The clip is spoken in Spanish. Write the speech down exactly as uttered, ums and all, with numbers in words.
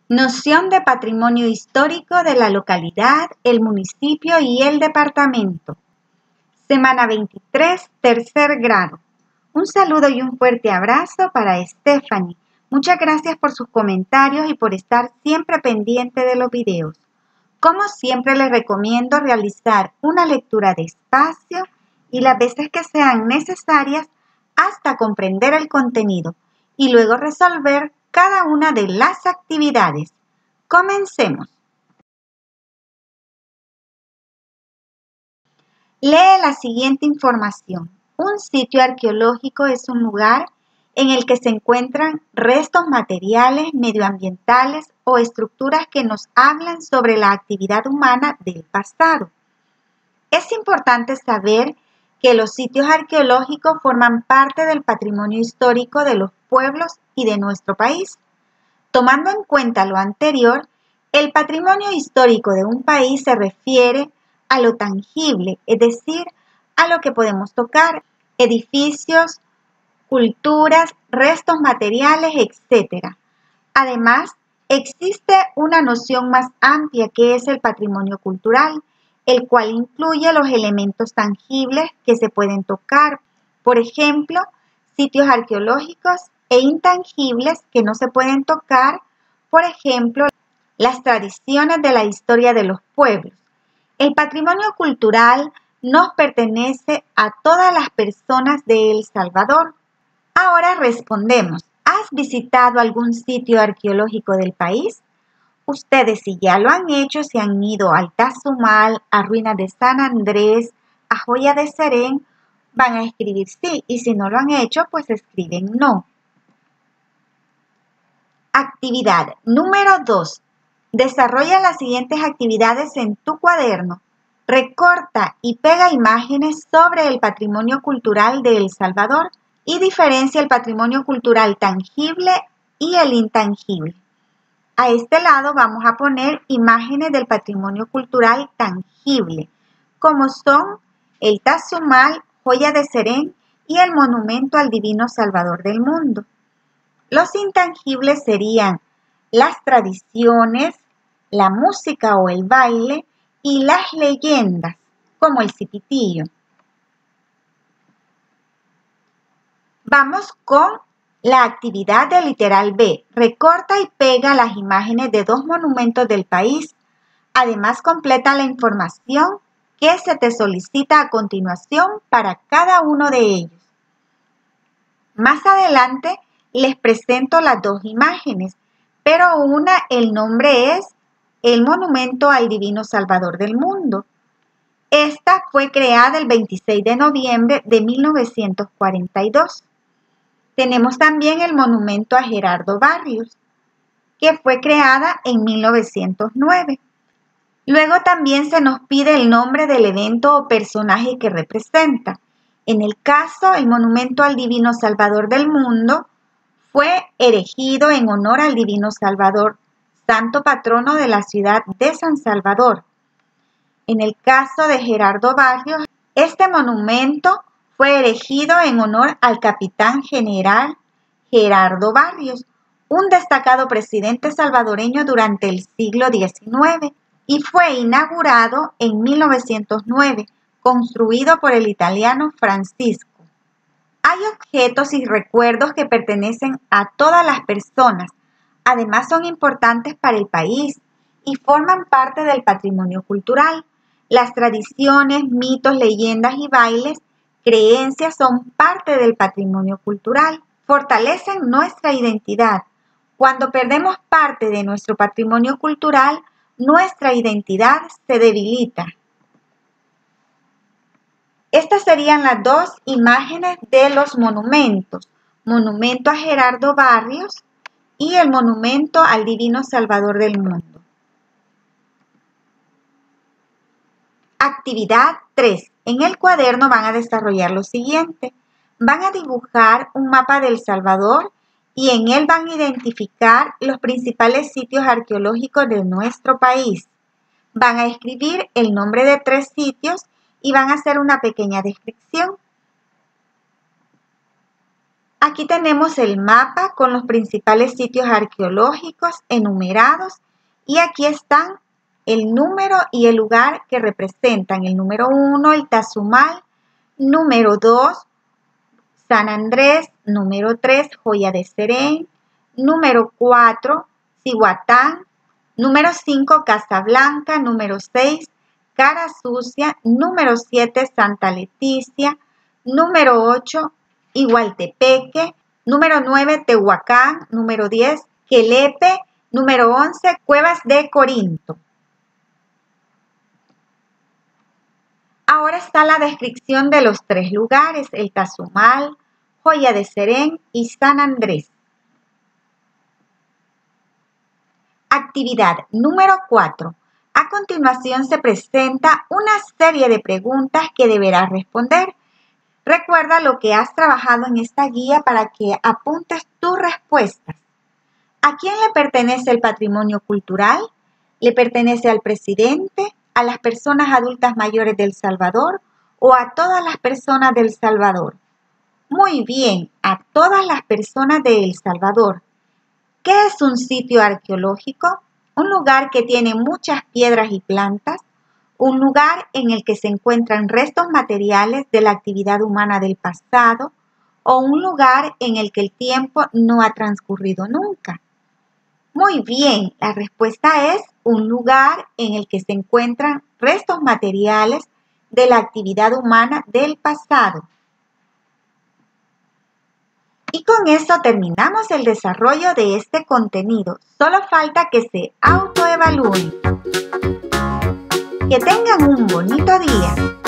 Noción de patrimonio histórico de la localidad, el municipio y el departamento. Semana veintitrés, tercer grado. Un saludo y un fuerte abrazo para Stephanie. Muchas gracias por sus comentarios y por estar siempre pendiente de los videos. Como siempre les recomiendo realizar una lectura despacio y las veces que sean necesarias hasta comprender el contenido y luego resolver cada una de las actividades. Comencemos. Lee la siguiente información. Un sitio arqueológico es un lugar en el que se encuentran restos materiales, medioambientales o estructuras que nos hablan sobre la actividad humana del pasado. Es importante saber que los sitios arqueológicos forman parte del patrimonio histórico de los pueblos y de nuestro país. Tomando en cuenta lo anterior, el patrimonio histórico de un país se refiere a lo tangible, es decir, a lo que podemos tocar, edificios, culturas, restos materiales, etcétera. Además, existe una noción más amplia que es el patrimonio cultural, el cual incluye los elementos tangibles que se pueden tocar, por ejemplo, sitios arqueológicos e intangibles que no se pueden tocar, por ejemplo, las tradiciones de la historia de los pueblos. El patrimonio cultural nos pertenece a todas las personas de El Salvador. Ahora respondemos, ¿has visitado algún sitio arqueológico del país? Ustedes, si ya lo han hecho, se han ido al Tazumal, a Ruinas de San Andrés, a Joya de Serén, van a escribir sí, y si no lo han hecho, pues escriben no. Actividad número dos. Desarrolla las siguientes actividades en tu cuaderno. Recorta y pega imágenes sobre el patrimonio cultural de El Salvador y diferencia el patrimonio cultural tangible y el intangible. A este lado vamos a poner imágenes del patrimonio cultural tangible, como son el Tazumal, Joya de Serén y el Monumento al Divino Salvador del Mundo. Los intangibles serían las tradiciones, la música o el baile y las leyendas, como el cipitillo. Vamos con la actividad del literal B. Recorta y pega las imágenes de dos monumentos del país. Además, completa la información que se te solicita a continuación para cada uno de ellos. Más adelante les presento las dos imágenes, pero una, el nombre es el Monumento al Divino Salvador del Mundo. Esta fue creada el veintiséis de noviembre de mil novecientos cuarenta y dos. Tenemos también el Monumento a Gerardo Barrios, que fue creada en mil novecientos nueve. Luego también se nos pide el nombre del evento o personaje que representa. En el caso, el Monumento al Divino Salvador del Mundo fue erigido en honor al Divino Salvador, santo patrono de la ciudad de San Salvador. En el caso de Gerardo Barrios, este monumento fue erigido en honor al capitán general Gerardo Barrios, un destacado presidente salvadoreño durante el siglo diecinueve, y fue inaugurado en mil novecientos nueve, construido por el italiano Francisco. Hay objetos y recuerdos que pertenecen a todas las personas, además son importantes para el país y forman parte del patrimonio cultural. Las tradiciones, mitos, leyendas y bailes, creencias son parte del patrimonio cultural, fortalecen nuestra identidad. Cuando perdemos parte de nuestro patrimonio cultural, nuestra identidad se debilita. Estas serían las dos imágenes de los monumentos. Monumento a Gerardo Barrios y el Monumento al Divino Salvador del Mundo. Actividad tres. En el cuaderno van a desarrollar lo siguiente. Van a dibujar un mapa de El Salvador y en él van a identificar los principales sitios arqueológicos de nuestro país. Van a escribir el nombre de tres sitios y van a hacer una pequeña descripción. Aquí tenemos el mapa con los principales sitios arqueológicos enumerados y aquí están el número y el lugar que representan. El número uno, el Tazumal, número dos, San Andrés, número tres, Joya de Serén, número cuatro, Cihuatán, número cinco, Casablanca, número seis, Cara Sucia, número siete, Santa Leticia, número ocho, Igualtepeque, número nueve, Tehuacán, número diez, Quelepe, número once, Cuevas de Corinto. Ahora está la descripción de los tres lugares, el Tazumal, Joya de Serén y San Andrés. Actividad número cuatro. A continuación se presenta una serie de preguntas que deberás responder. Recuerda lo que has trabajado en esta guía para que apuntes tus respuestas. ¿A quién le pertenece el patrimonio cultural? ¿Le pertenece al presidente, a las personas adultas mayores de El Salvador o a todas las personas de El Salvador? Muy bien, a todas las personas de El Salvador. ¿Qué es un sitio arqueológico? Un lugar que tiene muchas piedras y plantas, un lugar en el que se encuentran restos materiales de la actividad humana del pasado o un lugar en el que el tiempo no ha transcurrido nunca. Muy bien, la respuesta es un lugar en el que se encuentran restos materiales de la actividad humana del pasado. Y con eso terminamos el desarrollo de este contenido. Solo falta que se autoevalúen. Que tengan un bonito día.